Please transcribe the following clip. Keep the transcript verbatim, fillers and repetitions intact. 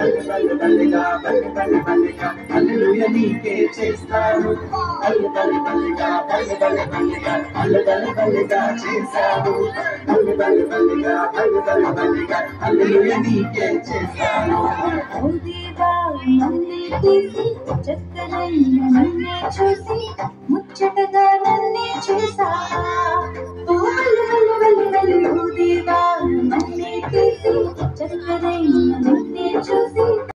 బల్లి బల్లి బల్లిగా బల్లి బల్లి బల్లిగా హల్లెలూయా నీకే చేస్తాను బల్లి బల్లి బల్లిగా బల్లి బల్లి బల్లిగా బల్లి బల్లి బల్లిగా చేస్తాను బల్లి బల్లి బల్లిగా బల్లి బల్లి బల్లిగా హల్లెలూయా నీకే చేస్తాను ఓ దేవా నన్నే తీసి చక్కనైన నన్నే చూసి ముచ్చటగా నన్నే చేసావా ఓ వల్లి వల్లి వల్లి వల్లి ఓ దేవా నన్నే తీసి చక్కనైన నన్నే చూసి